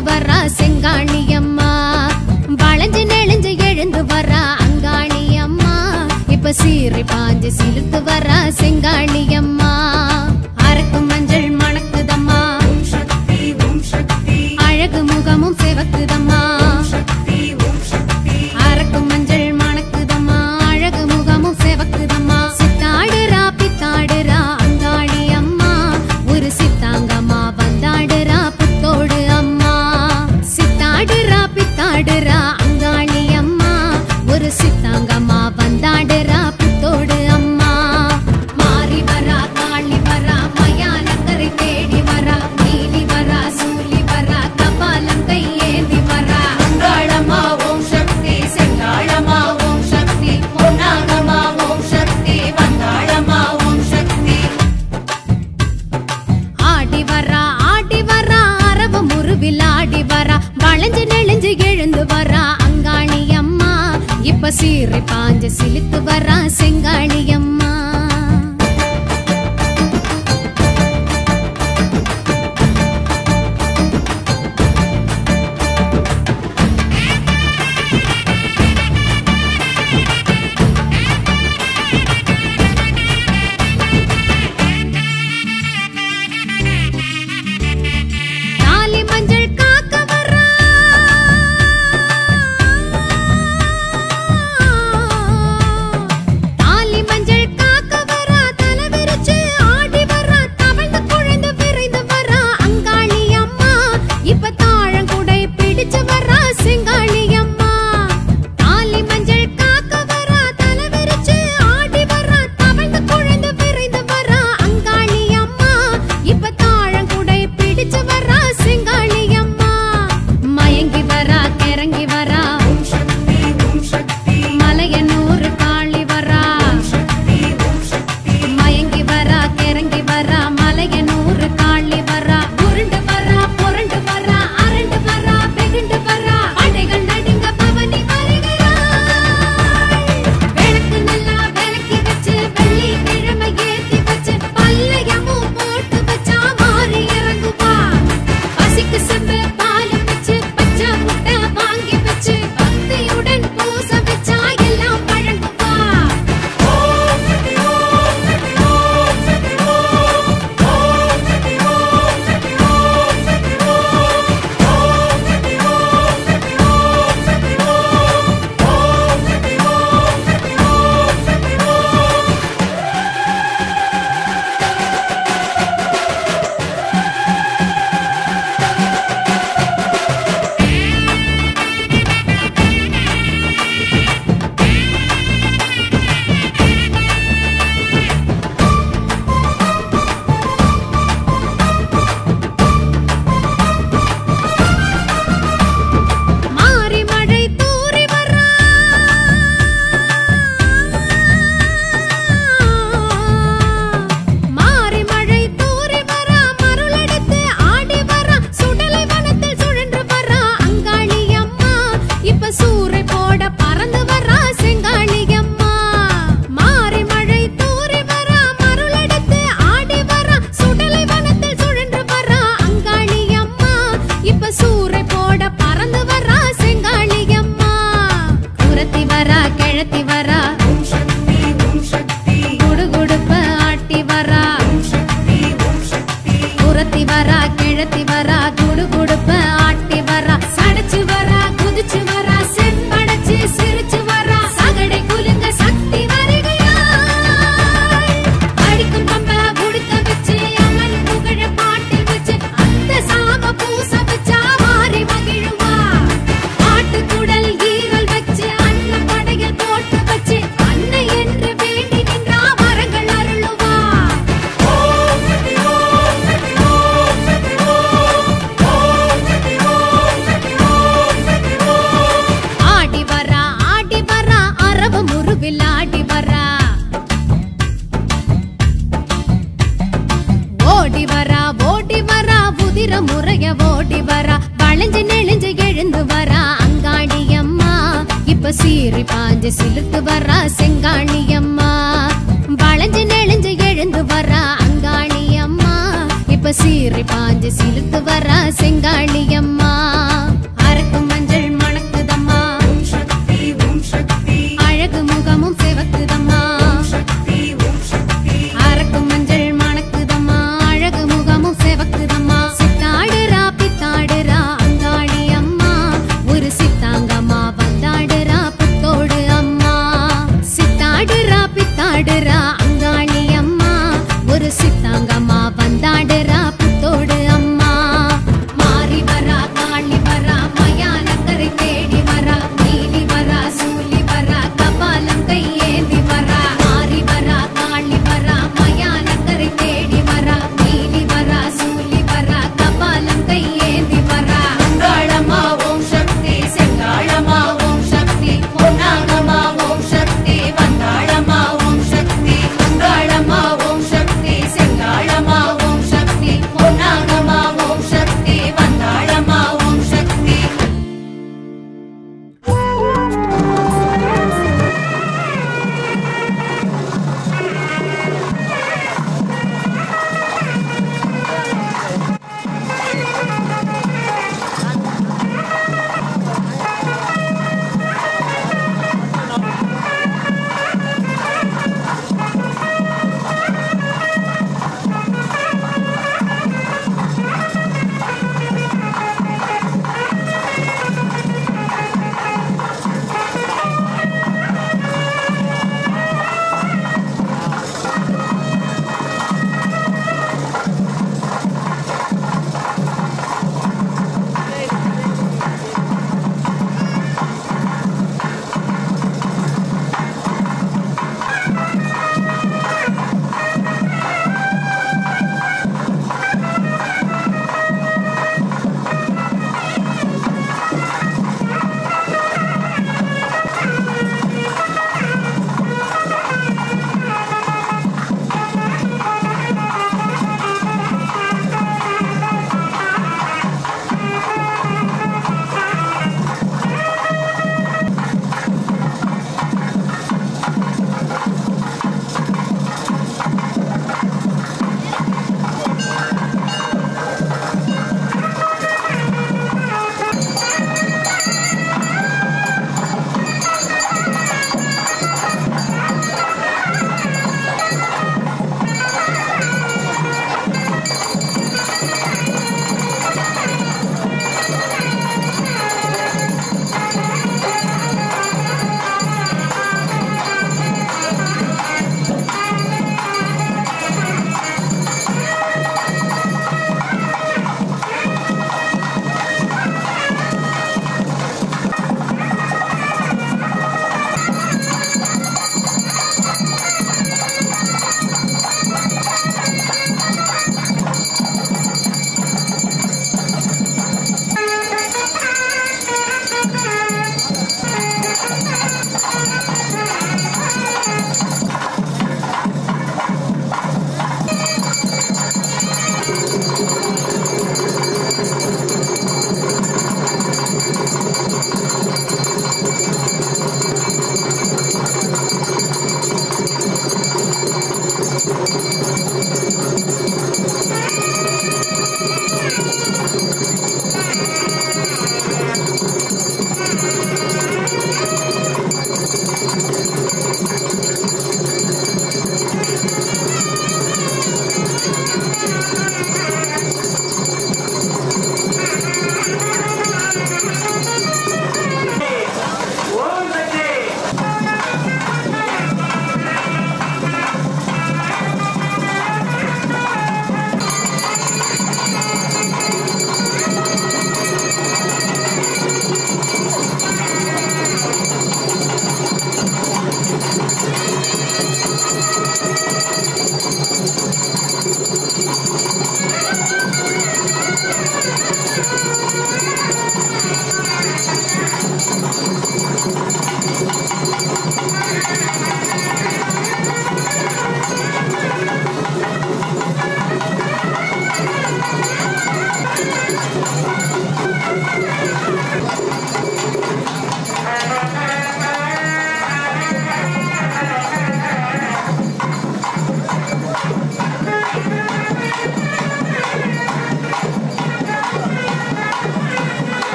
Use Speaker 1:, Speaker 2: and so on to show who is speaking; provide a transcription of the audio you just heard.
Speaker 1: வரா செங்காளி அம்மா வளைஞ்சு நெளிஞ்சு எழுந்து வரா அங்காளி அம்மா இப்ப சீறி பாஞ்சு சிலுத்து வரா செங்காளி அம்மா அரக்கு மஞ்சள் மணக்குதம்மா அழகு முகமும் சிவக்குதம்மா அரக்கு மஞ்சள் மணக்குதம்மா அழகு முகமும் சிவக்குதம்மா சித்தாடுறா பித்தாடுறா அங்காளி அம்மா ஒரு சித்தாங்கம்மா வந்தாடுறா புத்தோடு அம்மா சித்தாடுறா பித்தாடுறா அங்காளி அம்மா ஒரு சித்தாங்கம்மா வந்தாடுறா புத்தோடு அம்மா மாறி வரா காளி வரா மயானக்கரை தேடி வரா நீலி வரா சூலி வரா கபாலம் கையேந்தி வரா அங்காளம்மா ஓம் சக்தி செங்காளம்மா ஓம் சக்தி பொன்னாகம்மா ஓம் சக்தி வந்தாளம்மா ஓம் சக்தி ஆடி வரா அரவ முருவில் ஆடி வரா வளைஞ்சு நெளிஞ்சு எழுந்து வரா அங்காளி அம்மா இப்ப சீறி பாஞ்சு சிலுத்து வரா செங்காளி அம்மா சீறி பாஞ்சு சிலுத்து வரா செங்காளி அம்மா வளைஞ்சு நெளிஞ்சு எழுந்து வரா அங்காளி அம்மா இப்ப இப்ப சீறி பாஞ்சு சிலுத்து வரா செங்காளி அம்மா அரக்கு மஞ்சள் மணக்குதம்மா அழகு முகமும் சிவக்குதம்மா அரக்கு மஞ்சள் மணக்குதம்மா அழகு முகமும் சிவக்குதம்மா சித்தாடுறா பித்தாடுறா அங்காளி அம்மா ஒரு சித்தாங்கம்மா வந்தாடுறா புத்தோடு அம்மா சித்தாடுறா பித்தாடுறா அங்காளி அம்மா ஒரு சித்தா